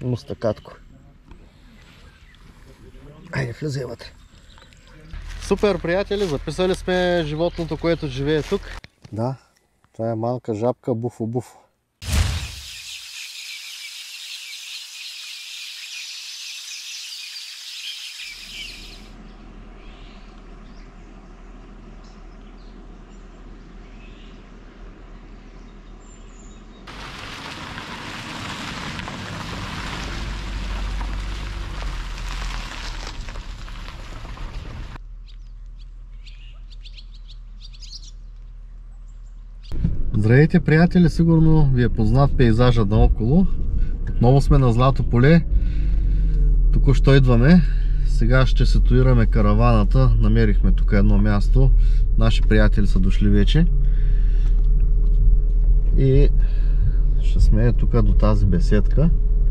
Мустакатко. Айде, влизай вътре. Супер, приятели, записали сме животното, което живее тук. Да, това е малка жабка буфо-буфо. Здравейте, приятели, сигурно ви е познат пейзажа наоколо. Отново сме на Злато поле. Току-що идваме. Сега ще ситуираме караваната. Намерихме тук едно място. Наши приятели са дошли вече. И ще сме тук до тази беседка.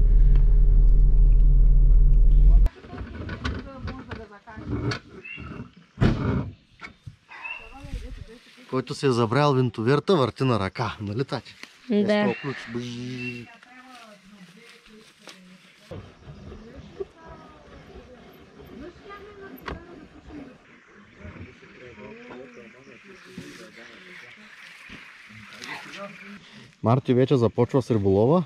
Който се е забрал винтоверта, върти на ръка. Нали, тати? Да. Марти вече започва с риболова.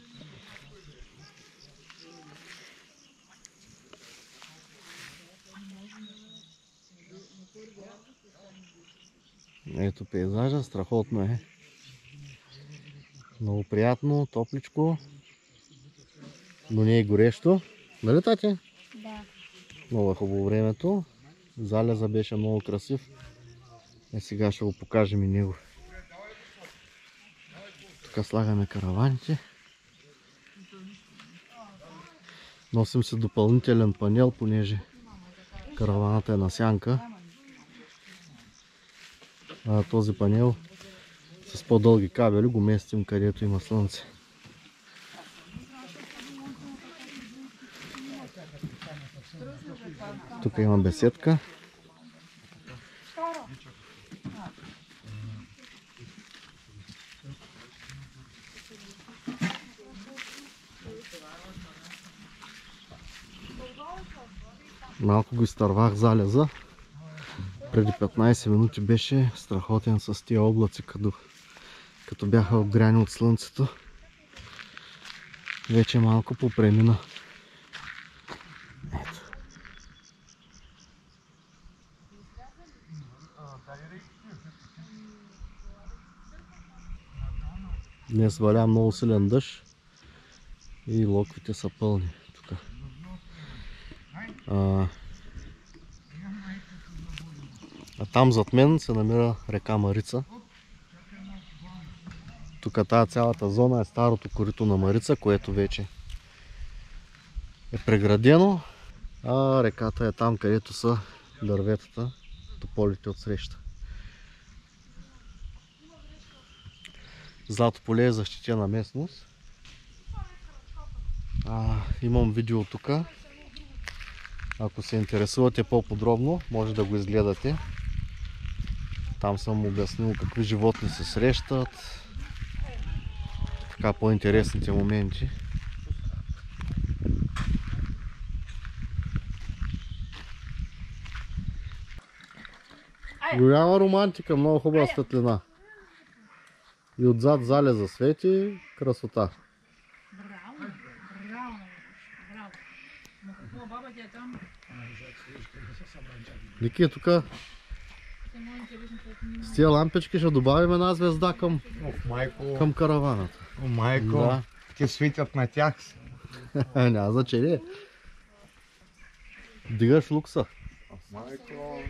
Ето пейзажа, страхотно е. Много приятно, топличко, но не е горещо. Нали, тати? Да. Много е хубаво времето. Залеза беше много красив. Сега ще го покажем и него. Тук слагаме караваните. Носим се допълнителен панел, понеже караваната е на сянка. А този панел с по-дълги кабели го местим където има слънце. Тук има беседка. Малко го изтървах залеза. Преди 15 минути беше страхотен с тия облаци, като бяха обгряни от слънцето. Вече малко попремина. Ето. Днес валя много силен дъжд и локвите са пълни тук. А там зад мен се намира река Марица. Тук тази цялата зона е старото корито на Марица, което вече е преградено. А реката е там, където са дърветата, тополите отсреща. Злато поле е защитена местност. Имам видео тук. Ако се интересувате по-подробно, може да го изгледате. Там съм обяснил какви животни се срещат. Така по-интересните моменти. Голяма романтика, много хубава светлина. И отзад залеза свети, красота. Ники, тук с тия лампички ще добавим една звезда към караваната. О, майко, Да. те светят на тях. Няма значение. Дигаш лукса. Майко.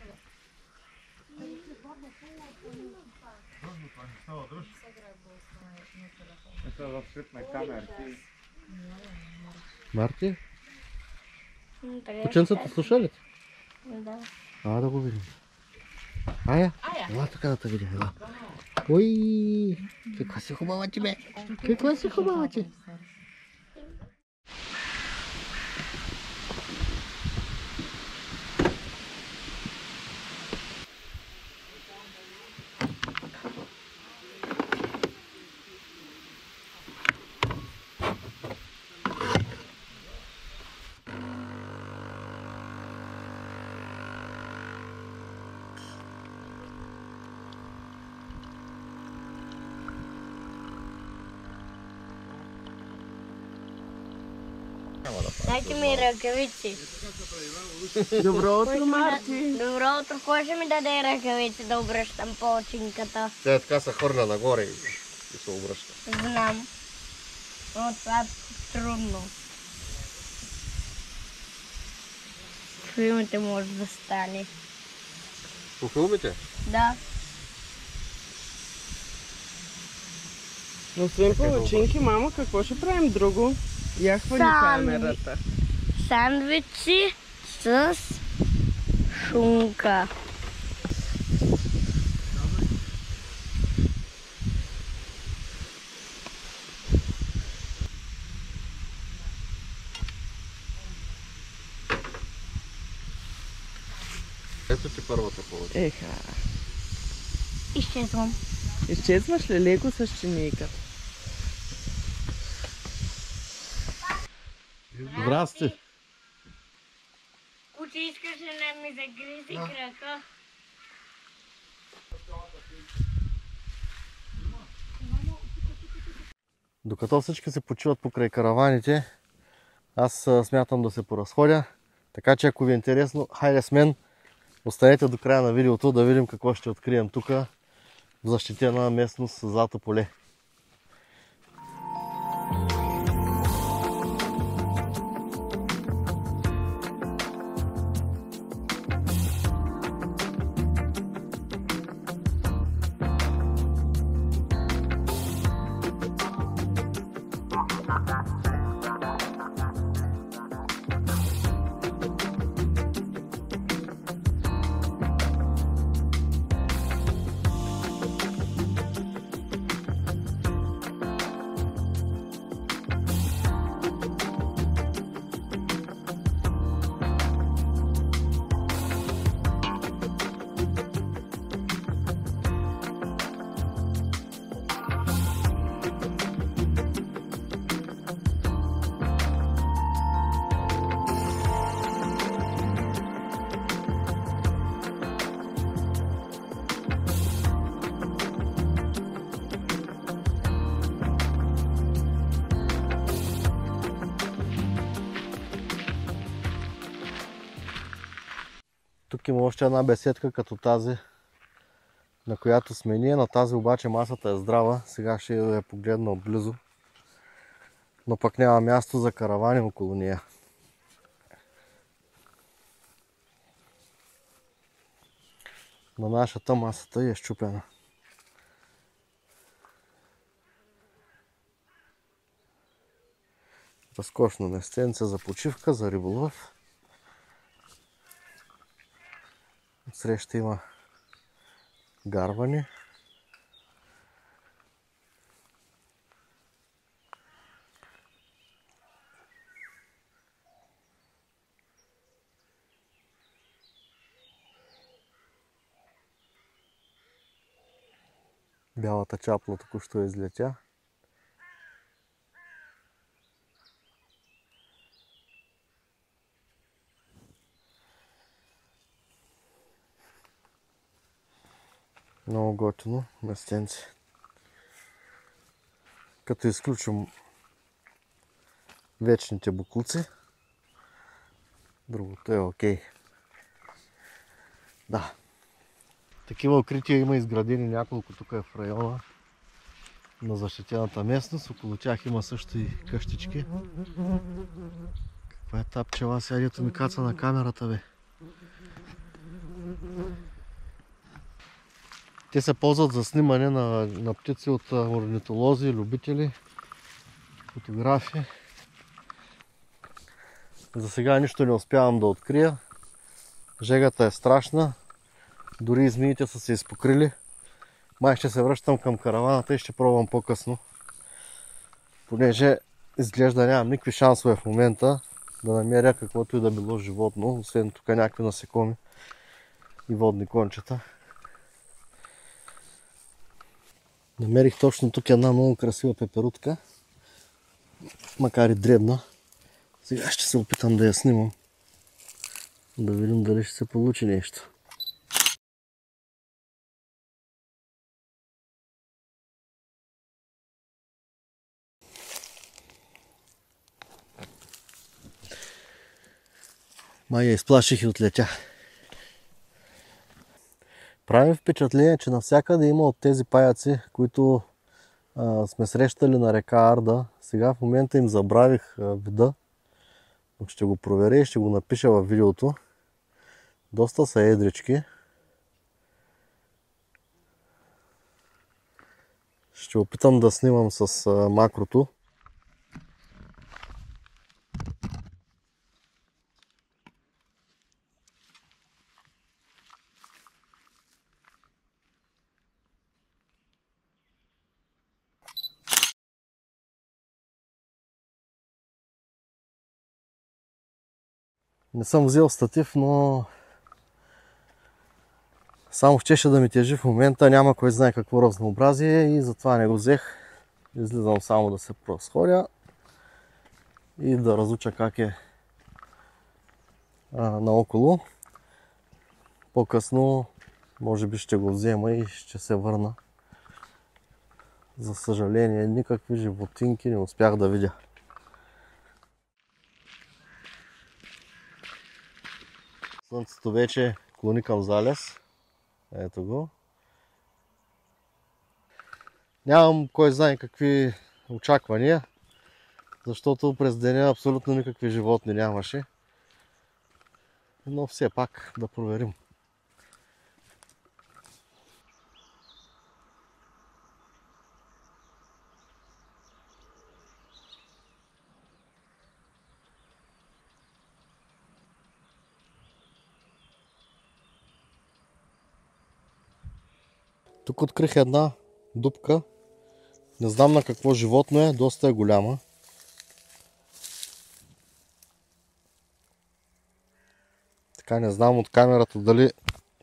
Это в светной камерке. Марти? Кученцата слуша ли? Да. Да го видим. Ая? Ела така да те видя. Ела. Ой, каква си хубава ти, бе. Каква си хубава ти. Дайте ми ръкавици. Добро утро, Марти! Добро утро, кой ще ми даде ръкавици да обръщам починката? Тя така се хвърля нагоре и се обръща. Знам. Но това е трудно. Филмите може да стане. По филмите? Да. Освен палачинки, мама, какво ще правим друго? Яхва ни камерата. Сандвичи с шунка. Ето ти първата половина. Еха. Изчезвам. Изчезваш ли леко с чиника? Здрасти! Куче, искаш ли да ми загризи крака? Докато всички се почиват покрай караваните, аз смятам да се поразходя. Така че ако ви е интересно, хайде с мен, останете до края на видеото да видим какво ще открием тук в защитена местност Злато поле. Тук има още една беседка като тази, на която сме ние. На тази обаче масата е здрава. Сега ще я погледна отблизо. Но пък няма място за каравани около нея. На нашата масата е счупена. Разкошно местенце за почивка, за риболов. Отсреща има гарвани. Бялата чапла току-що излетя. Много готино местенце. Като изключим вечните буклуци, другото е окей. Да. Такива укрития има изградени няколко тук в района на защитената местност. Около тях има също и къщички. Каква е та пчела сега, дето ми каца на камерата, бе? Те се ползват за снимане на птици от орнитолози, любители, фотографи. За сега нищо не успявам да открия. Жегата е страшна. Дори и змиите са се изпокрили. Май ще се връщам към караваната и ще пробвам по-късно. Понеже изглежда нямам никакви шансове в момента да намеря каквото и да било животно, освен тук някакви насекоми и водни кончета. Намерих точно тук една много красива пеперутка, макар и дребна. Сега ще се опитам да я снимам, да видим дали ще се получи нещо. Май я изплаших и отлетя. Прави впечатление, че навсякъде има от тези паяци, които сме срещали на река Арда. Сега в момента им забравих вида. Ще го проверя и ще го напиша във видеото. Доста са едрички. Ще опитам да снимам с макрото. Не съм взел статив, но само щеше да ми тежи в момента. Няма кой знае какво разнообразие и затова не го взех. Излизам само да се разходя и да разуча как е наоколо. По-късно може би ще го взема и ще се върна. За съжаление, никакви животинки не успях да видя. Слънцето вече клони към залез. Ето го. Нямам кой знае какви очаквания, защото през деня абсолютно никакви животни нямаше. Но все пак да проверим. Тук открих една дупка. Не знам на какво животно е, доста е голяма. Така не знам от камерата дали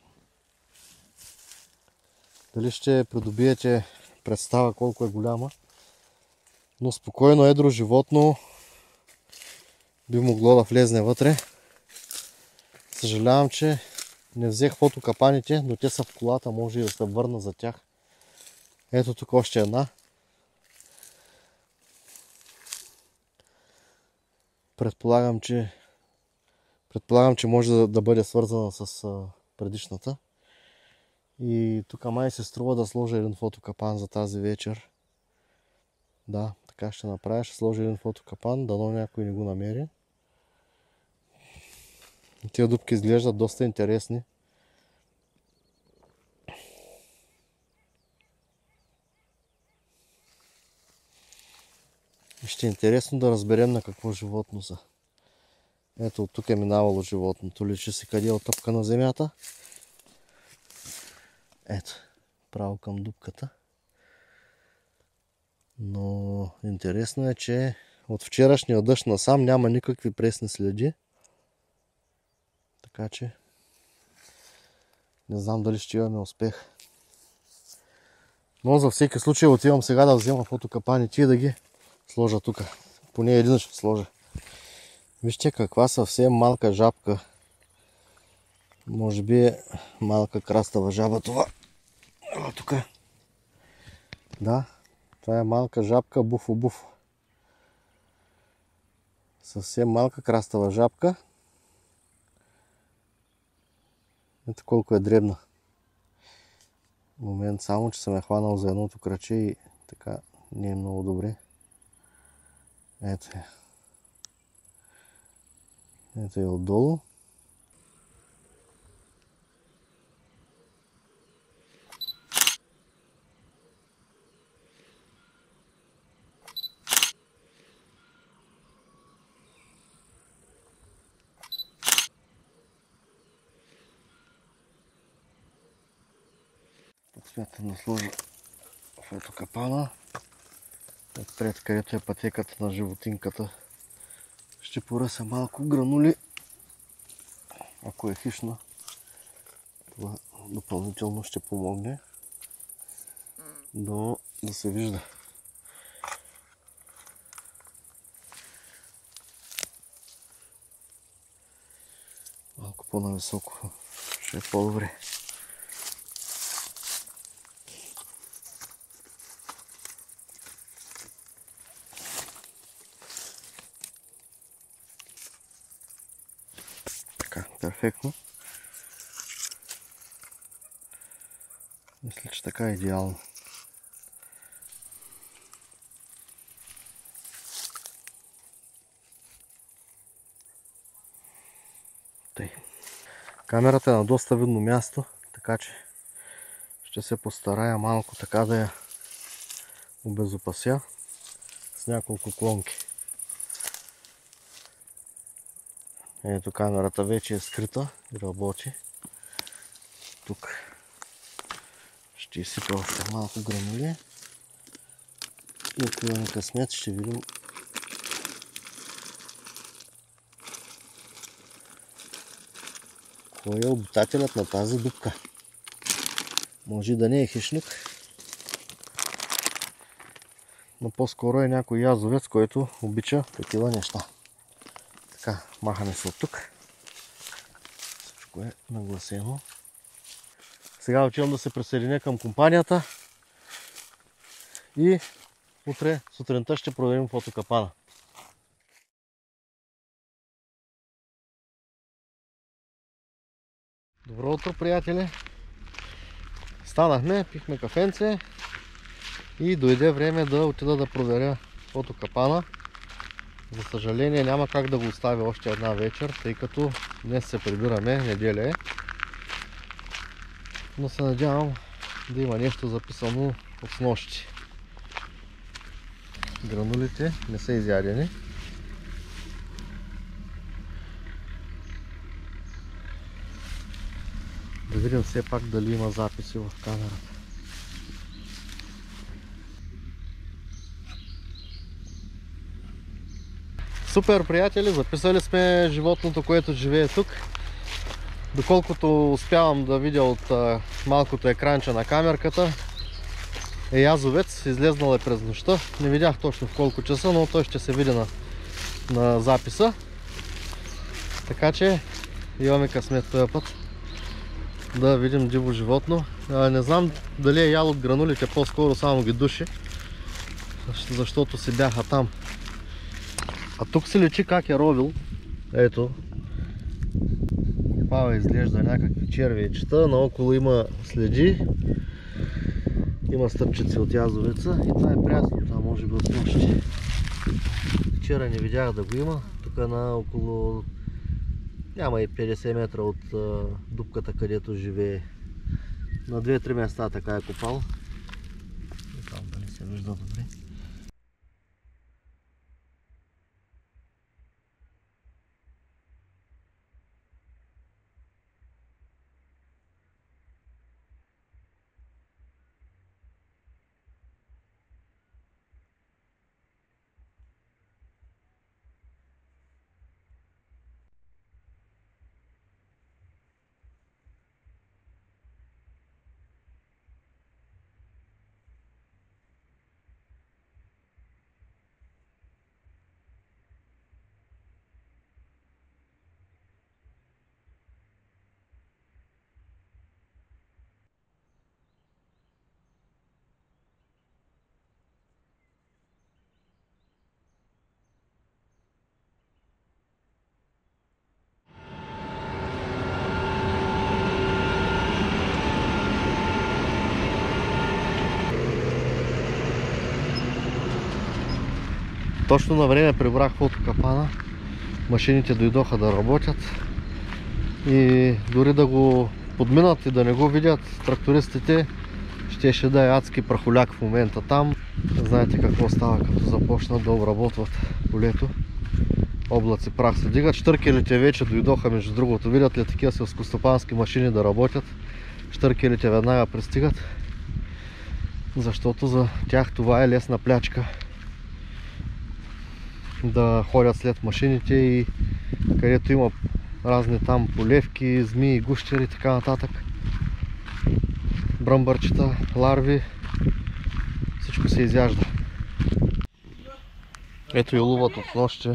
ще придобиете представа колко е голяма. Но спокойно едро животно би могло да влезне вътре. Съжалявам, че не взех фотокапаните, но те са в колата, може и да се върна за тях. Ето тук още една. Предполагам, че може да бъде свързана с предишната. И тук май се струва да сложа един фотокапан за тази вечер. Да, така ще направя. Ще сложа един фотокапан, дано някой не го намери. Тия дупки изглеждат доста интересни. Ще е интересно да разберем на какво животно са. Ето от тук е минавало животното. Личи си къде е отъпка на земята. Ето, право към дупката. Но интересно е, че от вчерашния дъжд насам няма никакви пресни следи. Така че не знам дали ще имаме успех. Но за всеки случай отивам сега да взема фотокапаните и да ги сложа тук. Поне един ще сложа. Вижте каква съвсем малка жабка. Може би е малка крастава жаба това. Тук. Да, това е малка жабка буфо-буфо. Съвсем малка крастава жабка. Ето колко е дребна. Момент само, че съм я хванал за едното краче и така не е много добре. Ето е. Ето е отдолу. Смятам да сложа фотокапана. Отпред, където е пътеката на животинката, ще поръся малко гранули. Ако е хищна, това допълнително ще помогне да се вижда. Малко по-нависоко ще е по-добре. Така, перфектно. Мисля, че така е идеално. Тъй. Камерата е на доста видно място, така че ще се постарая малко така да я обезопася с няколко клонки. Ето, камерата вече е скрита и работи. Тук ще изсипя още малко гранули и ако имаме късмет ще видим кой е обитателят на тази дупка. Може да не е хищник, но по-скоро е някой язовец, който обича такива неща. Така, махаме се от тук. Всичко е нагласено. Сега отивам да се присъединя към компанията и утре сутринта ще проверим фотокапана. Добро утро, приятели! Станахме, пихме кафенце и дойде време да отида да проверя фотокапана. За съжаление няма как да го оставя още една вечер, тъй като днес се прибираме, неделя е. Но се надявам да има нещо записано от снощи. Гранулите не са изядени. Да видим все пак дали има записи в камерата. Супер, приятели, записали сме животното, което живее тук. Доколкото успявам да видя от малкото екранче на камерката, е язовец, излезнал е през нощта. Не видях точно в колко часа, но той ще се види на записа. Така че имаме късмет този път да видим диво животно. Не знам дали е ял от гранулите, по-скоро само ги души, защото си бяха там. А тук се личи как е ровил. Ето. Копава изглежда някакви червейчета. Наоколо има следи. Има стъпчици от язовеца. И това е прясно. Това може би от нощи. Вчера не видях да го има. Тук е на около... няма и 50 метра от дупката, където живее. На 2-3 места така е копал. Там да не се вижда добре. Точно на време прибрах фотокапана. Машините дойдоха да работят. И дори да го подминат и да не го видят трактористите, щеше да е адски прахоляк в момента там. Знаете какво става, като започнат да обработват полето. Облаци прах се дигат. Щъркелите вече дойдоха, между другото. Видят ли такива селскостопански машини да работят, щъркелите веднага пристигат. Защото за тях това е лесна плячка. Да ходят след машините и където има разни там полевки, змии, гущери и така нататък. Бръмбърчета, ларви. Всичко се изяжда. Ето и луват от нощи.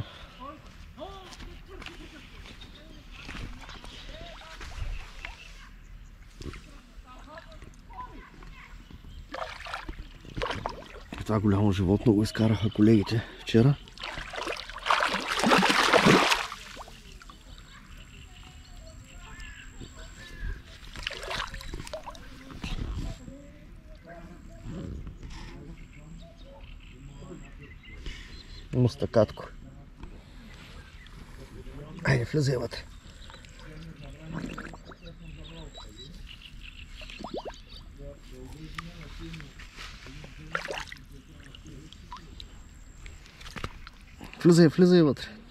Това голямо животно го изкараха колегите вчера. Татко. Айде, влизай вътре. Влизай вътре.